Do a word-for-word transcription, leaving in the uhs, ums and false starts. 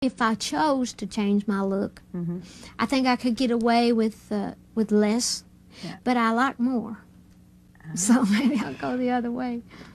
if I chose to change my look, Mm-hmm. I think I could get away with uh, with less, Yeah. but I like more. So maybe I'll go the other way.